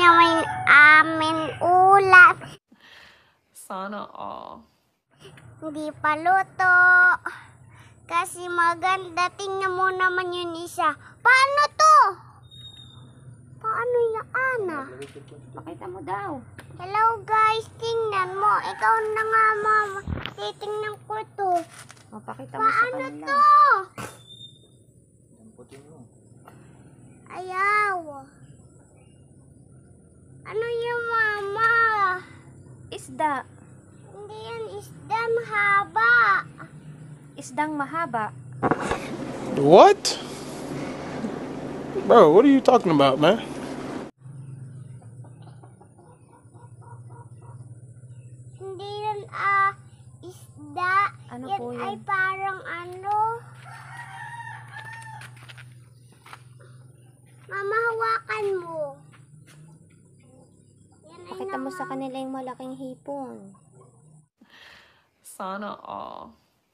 naman amin ulam. Sana all. Hindi pa luto. Kasi maganda. Tingnan mo naman yun isa. Paano to? Paano yung Ana? Pakita mo daw. Hello guys, tingnan mo. Ikaw na nga mama. Titingnan ko to. O, pakita mo sa kanila. Paano to? Ayaw. Ano yung mama? Isda. Hindi yan isda, mahaba. Isdang mahaba. What? Bro, what are you talking about, man? Hindi yan isda. Ano yan po yan? ay parang ano. Mama, hawakan mo. Yan ay Pakita mo sa kanila yung malaking hipon. Sana all.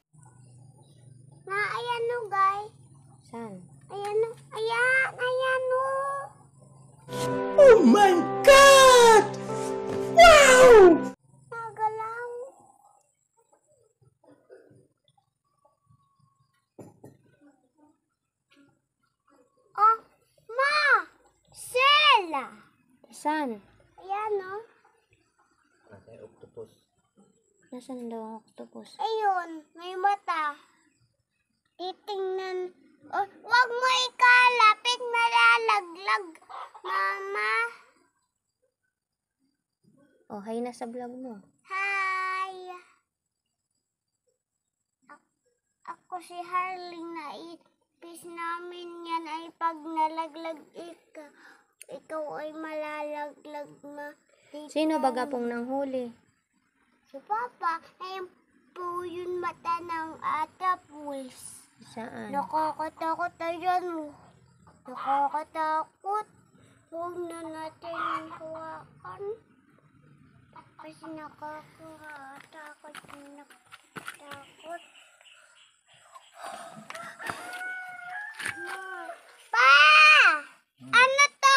Ayan o guys. Saan? Ayan o. Ayan o. Oh my God! Wow! Nagalaw. Oh, ma! Sela! Saan? Ayan o. Nasaan daw ang octopus? Ayun, may mata. Titingnan. Oh, wag mo ikalapit, malalaglag. Mama. Oh, hay na sa vlog mo. Hi. Ako si Harling na ipis namin yan ay pag nalaglag ikaw ay malalaglag na. Sino baga pong nanghuli? Si Papa, ayun po yun mata ng atapwis. Saan? Nakakatakot na yan. Nakakatakot. Huwag na natin hawakan. Kasi nakakatakot. Nakakatakot. Pa! Ano to?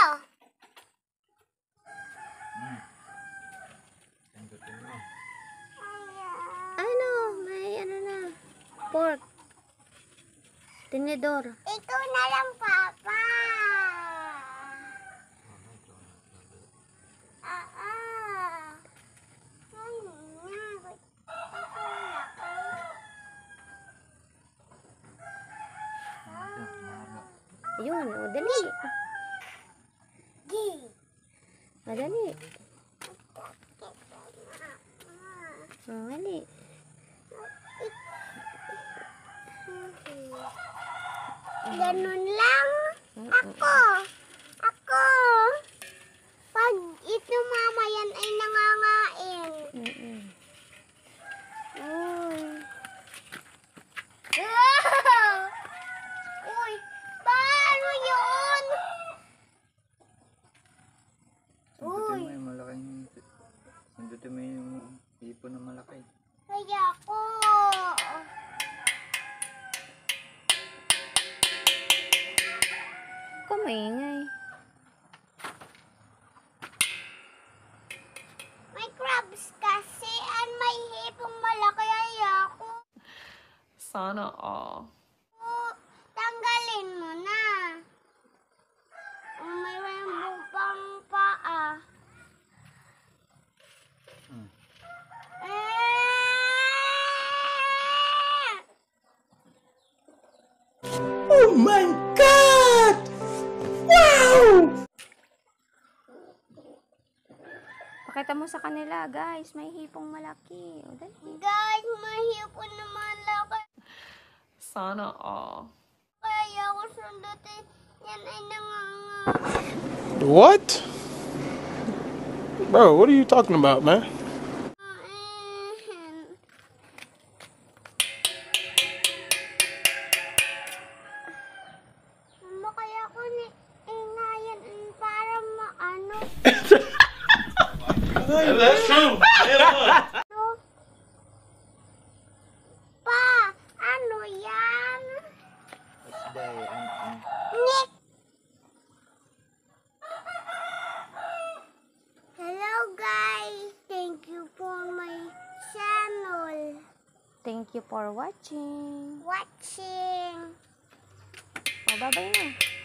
Ano? May ano na. Pork. Tinidor. Ikaw na lang, Papa. Ayun, o dali. Madali. O, dali. Ganun lang. Ako. Pag ito mama yan ay nangangain. Uy, paano yun? Uy, May malaking, sundutin mo yung hipon na malaki. kaya ako. Kumaingay. May crabs kasi at may hipong malaki ay ako. Sana all. Tanggalin mo na. May rainbow pang paa. Oh my God! Wow! Pakita mo sa kanila, guys. May hipong malaki. O, dali. Guys, may hipon na malaki. Sana all. Kaya ako sundutin. Yan ay nanganga. What? Bro, what are you talking about, man? Mama, kaya ako ni ingayan para maano. That's true. Pa, ano yan? Isda eh. Nick! Thank you for watching. Watching. Oh, bye-bye na.